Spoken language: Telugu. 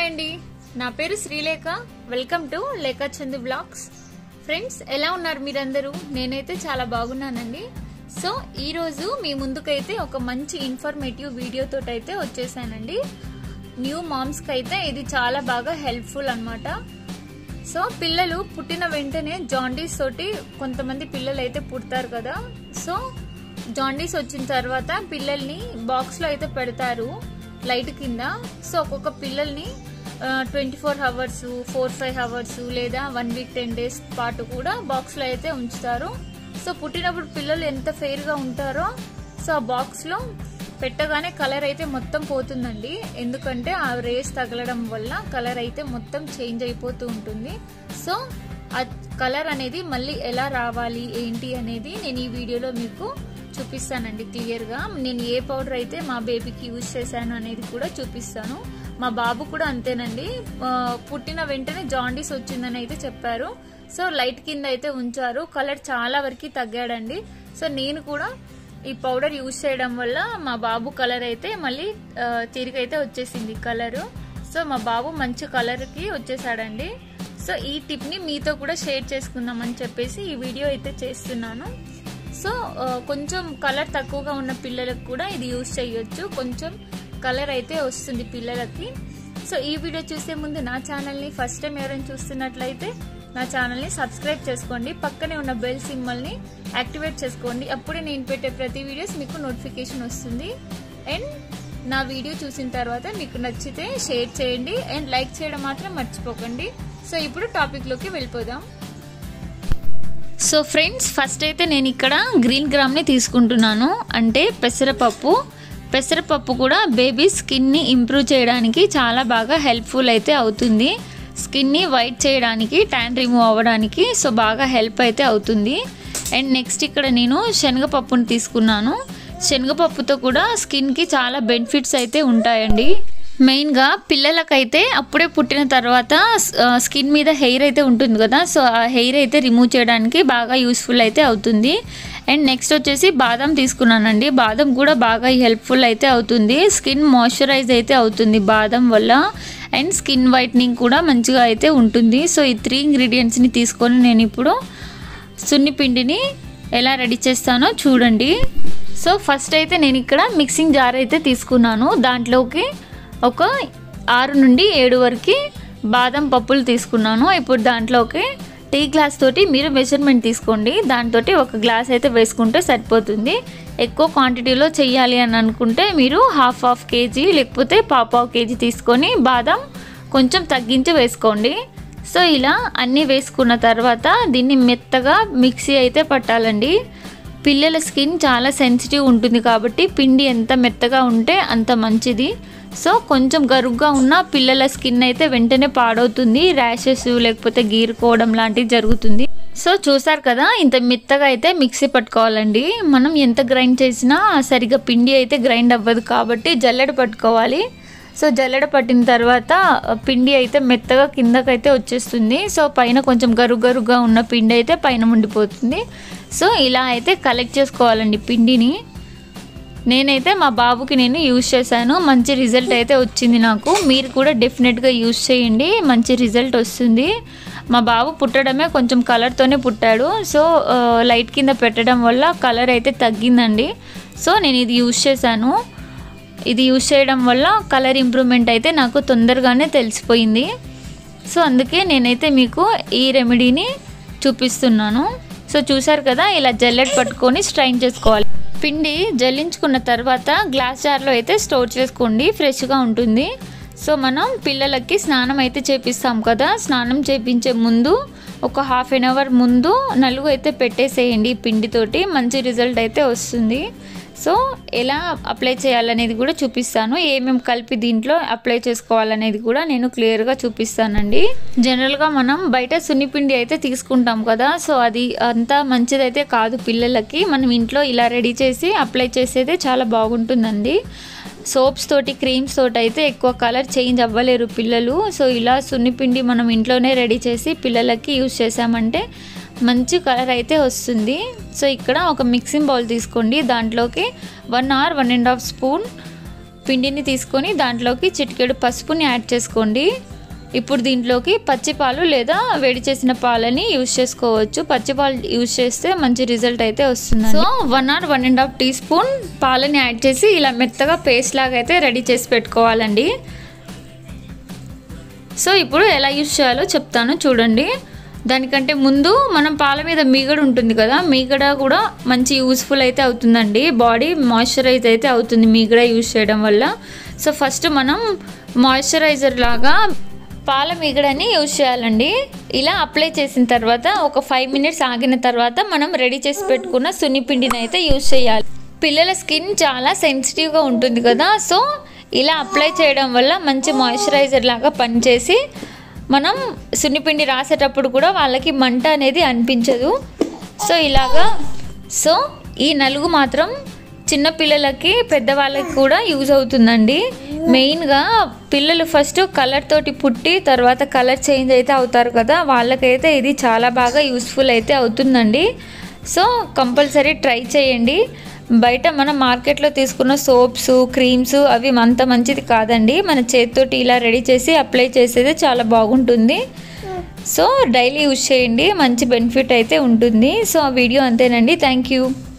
హాయ్ అండి, నా పేరు శ్రీలేఖ. వెల్కమ్ టు లేఖ చందు బ్లాగ్స్. ఫ్రెండ్స్, ఎలా ఉన్నారు మీరందరూ? నేనైతే చాలా బాగున్నానండి. సో ఈ రోజు మీ ముందుకైతే ఒక మంచి ఇన్ఫర్మేటివ్ వీడియో తోటి అయితే వచ్చేసానండి. న్యూ మామ్స్ కి అయితే ఇది చాలా బాగా హెల్ప్ఫుల్ అన్నమాట. సో పిల్లలు పుట్టిన వెంటనే జాండీస్ తోటి కొంతమంది పిల్లలు అయితే పుడతారు కదా. సో జాండీస్ వచ్చిన తర్వాత పిల్లల్ని బాక్స్ లో అయితే పెడతారు లైట్ కింద. సో ఒక్కొక్క పిల్లల్ని 24 hours 4-5 hours లేదా 1 week 10 days పాటు కూడా బాక్స్ లో అయితే ఉంచుతారు. సో పుట్టినప్పుడు పిల్లలు ఎంత ఫెయిర్ గా ఉంటారో, సో ఆ బాక్స్ లో పెట్టగానే కలర్ అయితే మొత్తం పోతుందండి. ఎందుకంటే ఆ రేస్ తగలడం వల్ల కలర్ అయితే మొత్తం చేంజ్ అయిపోతూ ఉంటుంది. సో ఆ కలర్ అనేది మళ్ళీ ఎలా రావాలి ఏంటి అనేది నేను ఈ వీడియోలో మీకు చూపిస్తానండి క్లియర్ గా. నేను ఏ పౌడర్ అయితే మా బేబీకి యూజ్ చేశాను అనేది కూడా చూపిస్తాను. మా బాబు కూడా అంతేనండి, పుట్టిన వెంటనే జాండీస్ వచ్చిందని అయితే చెప్పారు. సో లైట్ కింద అయితే ఉంచారు, కలర్ చాలా వరకు తగ్గాడండి. సో నేను కూడా ఈ పౌడర్ యూజ్ చేయడం వల్ల మా బాబు కలర్ అయితే మళ్ళీ తిరిగైతే వచ్చేసింది కలరు. సో మా బాబు మంచి కలర్ కి వచ్చేసాడండి. సో ఈ టిప్ ని మీతో కూడా షేర్ చేసుకుందామని చెప్పేసి ఈ వీడియో అయితే చేస్తున్నాను. సో కొంచెం కలర్ తక్కువగా ఉన్న పిల్లలకు కూడా ఇది యూజ్ చేయొచ్చు, కొంచెం కలర్ అయితే వస్తుంది పిల్లలకి. సో ఈ వీడియో చూసే ముందు నా ఛానల్ని ఫస్ట్ టైం ఎవరైనా చూస్తున్నట్లయితే నా ఛానల్ని సబ్స్క్రైబ్ చేసుకోండి, పక్కనే ఉన్న బెల్ సింబల్ని యాక్టివేట్ చేసుకోండి. అప్పుడే నేను పెట్టే ప్రతి వీడియోస్ మీకు నోటిఫికేషన్ వస్తుంది. అండ్ నా వీడియో చూసిన తర్వాత మీకు నచ్చితే షేర్ చేయండి అండ్ లైక్ చేయడం మాత్రం మర్చిపోకండి. సో ఇప్పుడు టాపిక్ లోకి వెళ్ళిపోదాం. సో ఫ్రెండ్స్, ఫస్ట్ అయితే నేను ఇక్కడ గ్రీన్ గ్రామ్ని తీసుకుంటున్నాను, అంటే పెసరపప్పు కూడా బేబీ స్కిన్ని ఇంప్రూవ్ చేయడానికి చాలా బాగా హెల్ప్ఫుల్ అయితే అవుతుంది. స్కిన్ని వైట్ చేయడానికి, ట్యాన్ రిమూవ్ అవ్వడానికి సో బాగా హెల్ప్ అయితే అవుతుంది. అండ్ నెక్స్ట్ ఇక్కడ నేను శనగపప్పుని తీసుకున్నాను. శనగపప్పుతో కూడా స్కిన్కి చాలా బెనిఫిట్స్ అయితే ఉంటాయండి. మెయిన్గా పిల్లలకైతే అప్పుడే పుట్టిన తర్వాత స్కిన్ మీద హెయిర్ అయితే ఉంటుంది కదా, సో ఆ హెయిర్ అయితే రిమూవ్ చేయడానికి బాగా యూస్ఫుల్ అయితే అవుతుంది. అండ్ నెక్స్ట్ వచ్చేసి బాదం తీసుకున్నానండి. బాదం కూడా బాగా హెల్ప్ఫుల్ అయితే అవుతుంది, స్కిన్ మాయిశ్చరైజ్ అయితే అవుతుంది బాదం వల్ల. అండ్ స్కిన్ వైట్నింగ్ కూడా మంచిగా అయితే ఉంటుంది. సో ఈ 3 ఇంగ్రీడియంట్స్ని తీసుకొని నేను ఇప్పుడు సున్నిపిండిని ఎలా రెడీ చేస్తానో చూడండి. సో ఫస్ట్ అయితే నేను ఇక్కడ మిక్సింగ్ జార్ అయితే తీసుకున్నాను. దాంట్లోకి ఒక 6 నుండి 7 వరకు బాదం పప్పులు తీసుకున్నాను. ఇప్పుడు దాంట్లోకి టీ గ్లాస్ తోటి మీరు మెజర్మెంట్ తీసుకోండి, దాంతో 1 గ్లాస్ అయితే వేసుకుంటే సరిపోతుంది. ఎక్కువ క్వాంటిటీలో చెయ్యాలి అని అనుకుంటే మీరు హాఫ్ కేజీ లేకపోతే పావు కేజీ తీసుకొని బాదం కొంచెం తగ్గించి వేసుకోండి. సో ఇలా అన్నీ వేసుకున్న తర్వాత దీన్ని మెత్తగా మిక్సీ అయితే పట్టాలండి. పిల్లల స్కిన్ చాలా సెన్సిటివ్ ఉంటుంది కాబట్టి పిండి ఎంత మెత్తగా ఉంటే అంత మంచిది. సో కొంచెం గరుగ్గా ఉన్న పిల్లల స్కిన్ అయితే వెంటనే పాడవుతుంది, ర్యాషెస్ లేకపోతే గీరుకోవడం లాంటివి జరుగుతుంది. సో చూసారు కదా, ఇంత మెత్తగా అయితే మిక్సీ పట్టుకోవాలండి. మనం ఎంత గ్రైండ్ చేసినా సరిగా పిండి అయితే గ్రైండ్ అవ్వదు కాబట్టి జల్లెడ పట్టుకోవాలి. సో జల్లెడ పట్టిన తర్వాత పిండి అయితే మెత్తగా కిందకైతే వచ్చేస్తుంది. సో పైన కొంచెం గరుగ్గా ఉన్న పిండి అయితే పైన ఉండిపోతుంది. సో ఇలా అయితే కలెక్ట్ చేసుకోవాలండి పిండిని. నేనైతే మా బాబుకి నేను యూజ్ చేశాను, మంచి రిజల్ట్ అయితే వచ్చింది నాకు. మీరు కూడా డెఫినెట్గా యూజ్ చేయండి, మంచి రిజల్ట్ వస్తుంది. మా బాబు పుట్టడమే కొంచెం కలర్తోనే పుట్టాడు. సో లైట్ కింద పెట్టడం వల్ల కలర్ అయితే తగ్గిందండి. సో నేను ఇది యూజ్ చేశాను. ఇది యూజ్ చేయడం వల్ల కలర్ ఇంప్రూవ్మెంట్ అయితే నాకు తొందరగానే తెలిసిపోయింది. సో అందుకే నేనైతే మీకు ఈ రెమెడీని చూపిస్తున్నాను. సో చూసారు కదా, ఇలా జల్లెడ పట్టుకొని స్ట్రైన్ చేసుకోవాలి. పిండి జల్లించుకున్న తర్వాత గ్లాస్ జార్లో అయితే స్టోర్ చేసుకోండి, ఫ్రెష్గా ఉంటుంది. సో మనం పిల్లలకి స్నానం అయితే చేపిస్తాం కదా, స్నానం చేపించే ముందు ఒక 1/2 hour ముందు నలుగు అయితే పెట్టేసేయండి. పిండితోటి మంచి రిజల్ట్ అయితే వస్తుంది. సో ఎలా అప్లై చేయాలనేది కూడా చూపిస్తాను, ఏమేమి కలిపి దీంట్లో అప్లై చేసుకోవాలనేది కూడా నేను క్లియర్గా చూపిస్తానండి. జనరల్గా మనం బయట సున్నిపిండి అయితే తీసుకుంటాం కదా, సో అది అంత మంచిదైతే కాదు పిల్లలకి. మనం ఇంట్లో ఇలా రెడీ చేసి అప్లై చేసేదే చాలా బాగుంటుందండి. సోప్స్ తోటి క్రీమ్స్ తోటి అయితే ఎక్కువ కలర్ చేంజ్ అవ్వలేరు పిల్లలు. సో ఇలా సున్నిపిండి మనం ఇంట్లోనే రెడీ చేసి పిల్లలకి యూజ్ చేసామంటే మంచి కలర్ అయితే వస్తుంది. సో ఇక్కడ ఒక మిక్సింగ్ బౌల్ తీసుకోండి, దాంట్లోకి 1 or 1.5 స్పూన్ పిండిని తీసుకొని దాంట్లోకి చిటికెడు పసుపుని యాడ్ చేసుకోండి. ఇప్పుడు దీంట్లోకి పచ్చిపాలు లేదా వేడి చేసిన పాలని యూజ్ చేసుకోవచ్చు. పచ్చిపాలు యూజ్ చేస్తే మంచి రిజల్ట్ అయితే వస్తుంది. సో 1 or 1.5 టీ స్పూన్ పాలని యాడ్ చేసి ఇలా మెత్తగా పేస్ట్ లాగా అయితే రెడీ చేసి పెట్టుకోవాలండి. సో ఇప్పుడు ఎలా యూజ్ చేయాలో చెప్తాను చూడండి. దానికంటే ముందు మనం పాల మీద మీగడ ఉంటుంది కదా, మీగడ కూడా మంచి యూస్ఫుల్ అయితే అవుతుందండి. బాడీ మాయిశ్చరైజ్ అయితే అవుతుంది మీగడ యూజ్ చేయడం వల్ల. సో ఫస్ట్ మనం మాయిశ్చరైజర్ లాగా పాల మీగడని యూజ్ చేయాలండి. ఇలా అప్లై చేసిన తర్వాత ఒక 5 minutes ఆగిన తర్వాత మనం రెడీ చేసి పెట్టుకున్న సున్నిపిండిని అయితే యూజ్ చేయాలి. పిల్లల స్కిన్ చాలా సెన్సిటివ్గా ఉంటుంది కదా, సో ఇలా అప్లై చేయడం వల్ల మంచి మాయిశ్చరైజర్ లాగా పనిచేసి మనం సున్నిపిండి రాసేటప్పుడు కూడా వాళ్ళకి మంట అనేది అనిపించదు. సో ఇలాగా ఈ నలుగు మాత్రం చిన్నపిల్లలకి పెద్దవాళ్ళకి కూడా యూజ్ అవుతుందండి. మెయిన్గా పిల్లలు ఫస్ట్ కలర్ తోటి పుట్టి తర్వాత కలర్ చేంజ్ అయితే అవుతారు కదా, వాళ్ళకైతే ఇది చాలా బాగా యూస్ఫుల్ అయితే అవుతుందండి. సో కంపల్సరీ ట్రై చేయండి. బయట మనం మార్కెట్లో తీసుకున్న సోప్స్ క్రీమ్స్ అవి అంత మంచిది కాదండి. మన చేతితోటి ఇలా రెడీ చేసి అప్లై చేసేది చాలా బాగుంటుంది. సో డైలీ యూజ్ చేయండి, మంచి బెనిఫిట్ అయితే ఉంటుంది. సో ఆ వీడియో అంతేనండి. Thank you.